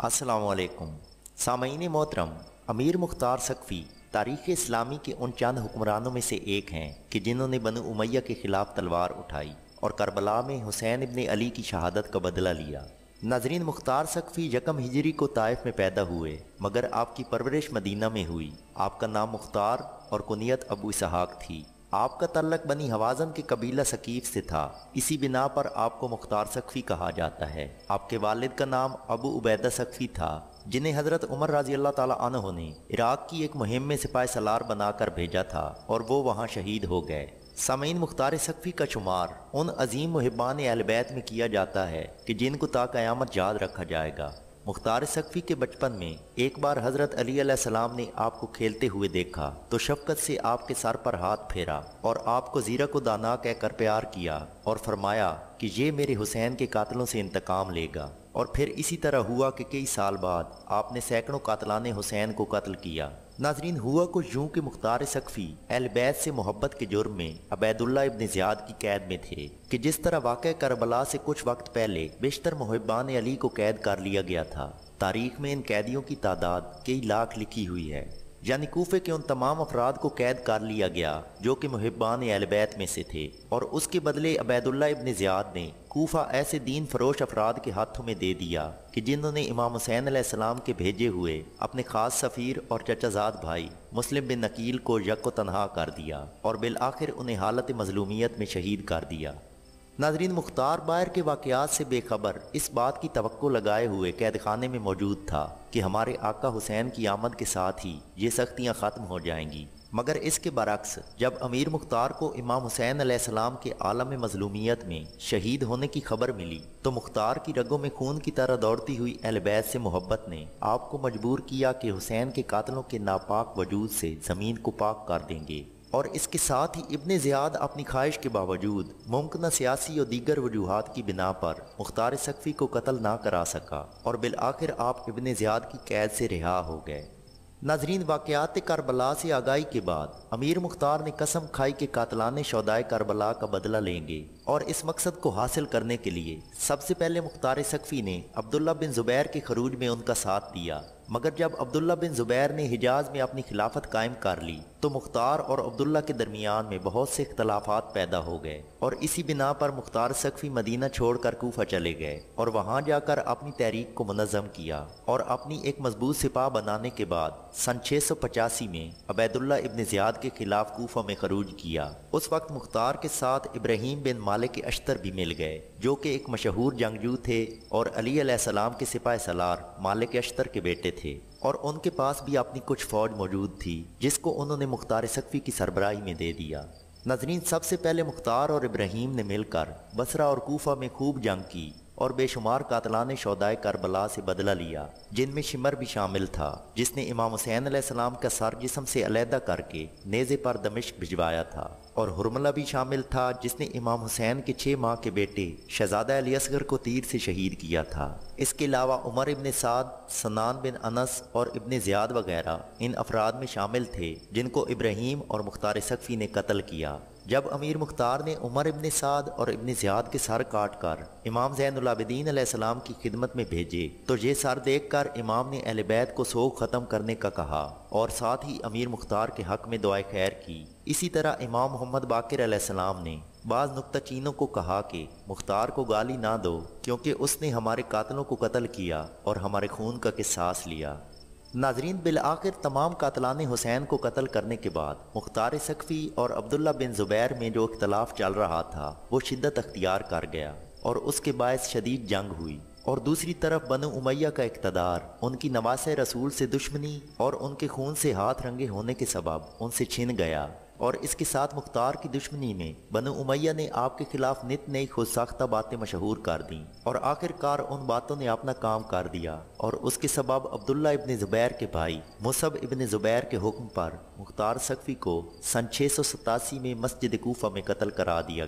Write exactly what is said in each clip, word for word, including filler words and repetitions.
अस्सलाम वालेकुम सामईन मोहतरम। अमीर मुख्तार सकफ़ी तारीख़ इस्लामी के उन चंद हुक्मरानों में से एक हैं कि जिन्होंने बनु उमैया के ख़िलाफ़ तलवार उठाई और करबला में हुसैन इब्न अली की शहादत का बदला लिया। नाज़रीन, मुख्तार सकफ़ी यकम हिजरी को ताइफ में पैदा हुए, मगर आपकी परवरिश मदीना में हुई। आपका नाम मुख्तार और कुनियत अबू इसहाक थी। आपका तल्लक बनी हवाज़न के कबीला सकीफ़ से था। इसी बिना पर आपको मुख्तार सकफ़ी कहा जाता है। आपके वालिद का नाम अबू उबैदा सकफ़ी था, जिन्हें हज़रत उमर रज़ी अल्लाह ताला अन्हु ने इराक़ की एक मुहिम में सिपाही सलार बनाकर भेजा था और वो वहाँ शहीद हो गए। सामीन, मुख्तार सकफ़ी का शुमार उन अजीम मुहिबान अहल बैत में किया जाता है कि जिनको ता क़यामत याद रखा जाएगा। मुख्तार सकफ़ी के बचपन में एक बार हज़रत अली अलैहिस्सलाम ने आपको खेलते हुए देखा तो शफ़क़त से आपके सर पर हाथ फेरा और आपको ज़ीरा को दाना कहकर प्यार किया और फरमाया कि ये मेरे हुसैन के कातलों से इंतकाम लेगा। और फिर इसी तरह हुआ कि कई साल बाद आपने सैकड़ों कातलाने हुसैन को कत्ल किया। नाजरीन, हुआ कुछ यूं कि मुख्तार सकफ़ी अहल बैत से मोहब्बत के जुर्म में अबैदुल्ला इब्न ज़ियाद की कैद में थे कि जिस तरह वाक़या करबला से कुछ वक्त पहले बेशतर मुहिबान अली को कैद कर लिया गया था। तारीख़ में इन कैदियों की तादाद कई लाख लिखी हुई है। यानी कूफे के उन तमाम अफराद को कैद कर लिया गया जो कि मुहिबान अहल बैत में से थे, और उसके बदले अबैदुल्ला इब्न ज़ियाद ने कूफा ऐसे दीन फरोश अफराद के हाथों में दे दिया कि जिन्होंने इमाम हुसैन अलैहिस्सलाम के भेजे हुए अपने ख़ास सफ़ीर और चचाज़ाद भाई मुस्लिम बिन नकील को यको तनहा कर दिया और बिल आखिर उन्हें हालत मज़लूमियत में शहीद कर दिया। नाज़रीन, मुख्तार बाहर के वाक़यात से बेखबर इस बात की तवक्को लगाए हुए कैद खाने में मौजूद था कि हमारे आका हुसैन की आमद के साथ ही ये सख्तियाँ ख़त्म हो जाएंगी। मगर इसके बरक्स जब अमीर मुख्तार को इमाम हुसैन अलैहिस्सलाम के आलम मज़लूमियत में शहीद होने की खबर मिली तो मुख्तार की रगों में खून की तरह दौड़ती हुई अहल बैत से मोहब्बत ने आपको मजबूर किया कि हुसैन के कातलों के नापाक वजूद से ज़मीन को पाक कर देंगे। और इसके साथ ही इब्न ज़ियाद अपनी ख्वाहिश के बावजूद मुमकिन सियासी और दीगर वजूहात की बिना पर मुख्तार सकफ़ी को कत्ल ना करा सका और बिल आखिर आप इब्न ज़ियाद की कैद से रिहा हो गए। नाज़रीन, वाक़यात करबला से आगाही के बाद अमीर मुख्तार ने कसम खाई कि कातलाने शौदाए करबला का बदला लेंगे, और इस मकसद को हासिल करने के लिए सबसे पहले मुख्तार सकफ़ी ने अब्दुल्ला बिन ज़ुबैर के खरूज में उनका साथ दिया। मगर जब अब्दुल्ला बिन ज़ुबैर ने हिजाज में अपनी खिलाफत कायम कर ली तो मुख्तार और अब्दुल्ला के दरमियान में बहुत से इख्तलाफात पैदा हो गए, और इसी बिना पर मुख्तार सकफ़ी मदीना छोड़कर कूफा चले गए और वहां जाकर अपनी तहरीक को मुनज़्ज़म किया और अपनी एक मजबूत सिपाह बनाने के बाद सन छः सौ पचासी में अबैदुल्ला इब्न ज़ियाद के खिलाफ कूफा में खरूज किया। उस वक्त मुख्तार के साथ इब्राहीम बिन मालिक अश्तर भी मिल गए, जो कि एक मशहूर जंगजू थे और अली अलैहिस्सलाम के सिपाही सलार मालिक अश्तर के बेटे थे, और उनके पास भी अपनी कुछ फौज मौजूद थी जिसको उन्होंने मुख्तार सकफ़ी की सरबराही में दे दिया। नाज़रीन, सबसे पहले मुख्तार और इब्राहीम ने मिलकर बसरा और कूफा में खूब जंग की और बेशुमार कातलाने शौदाए करबला से बदला लिया, जिनमें शिमर भी शामिल था जिसने इमाम हुसैन अलैहिस्सलाम का सर जिस्म से अलहदा करके नेज़े पर दमिश्क भिजवाया था, और हुरमला भी शामिल था जिसने इमाम हुसैन के छः माह के बेटे शहजादा अली असगर को तीर से शहीद किया था। इसके अलावा उमर इब्न साद, सनान बिन अनस और इब्न ज़ियाद वगैरह इन अफराद में शामिल थे जिनको इब्राहीम और मुख्तार सकफ़ी ने कत्ल किया। जब अमीर मुख्तार ने उमर इब्न साद और इब्न ज़ियाद के सर काट कर इमाम ज़ैनुल आबिदीन अलैहिस्सलाम की खिदमत में भेजे तो ये सर देखकर इमाम ने अहले बैत को सोग ख़त्म करने का कहा और साथ ही अमीर मुख्तार के हक़ में दुआए खैर की। इसी तरह इमाम मोहम्मद बाक़िर अलैहिस्सलाम ने बाज़ नुक्ताचीनों को कहा कि मुख्तार को गाली ना दो क्योंकि उसने हमारे कातलों को कत्ल किया और हमारे खून का किसास लिया। नाजरीन, बिल आखिर तमाम कातलाने हुसैन को कत्ल करने के बाद मुख्तार सकफ़ी और अब्दुल्ला बिन ज़ुबैर में जो इख्तलाफ चल रहा था वो शिद्दत अख्तियार कर गया और उसके बायस शदीद जंग हुई, और दूसरी तरफ बनु उमैया का इक़्तिदार उनकी नवासे रसूल से दुश्मनी और उनके खून से हाथ रंगे होने के सबब उनसे छिन गया, और इसके साथ मुख्तार की दुश्मनी में बनु उमैया ने आपके खिलाफ नित नई खुद साख्ता बातें मशहूर कर दी, और आखिरकार उन बातों ने अपना काम कर दिया, और उसके सबब अब्दुल्ला इब्न ज़ुबैर के भाई मुसब इब्न ज़ुबैर के हुक्म पर मुख्तार सकफ़ी को सन छः सौ सतासी में मस्जिद कूफा में कत्ल करा दिया गया।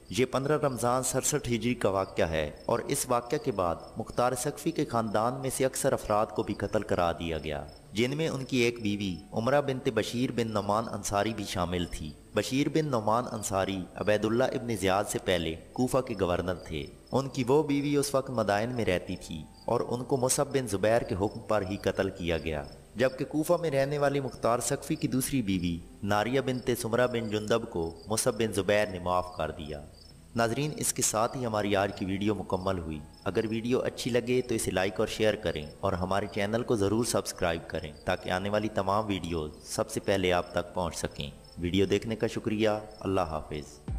یہ پندرہ رمضان سڑسٹھ ہجری کا واقعہ ہے اور اس واقعہ کے بعد مختار سقفی کے خاندان میں سے اکثر افراد کو بھی قتل کرا دیا گیا، جن میں ان کی ایک بیوی عمرہ بنت بشیر بن نعمان انصاری بھی شامل تھی۔ بشیر بن نعمان انصاری عبید اللہ ابن زیاد سے پہلے کوفہ کے گورنر تھے۔ ان کی وہ بیوی اس وقت مدائن میں رہتی تھی اور ان کو مصعب بن زبیر کے حکم پر ہی قتل کیا گیا، جبکہ کوفہ میں رہنے والی مختار سقفی کی دوسری بیوی ناریہ بنت سمرہ بن جندب کو مصعب بن زبیر نے معاف کر دیا۔ ناظرین، اس کے ساتھ ہی ہماری آج کی ویڈیو مکمل ہوئی۔ اگر ویڈیو اچھی لگے تو اسے لائک اور شیئر کریں اور ہمارے چینل کو ضرور سبسکرائب کریں تاکہ آنے والی تمام ویڈیوز سب سے پہلے آپ تک پہنچ سکیں۔ ویڈیو دیکھنے کا شکریہ۔ اللہ حافظ۔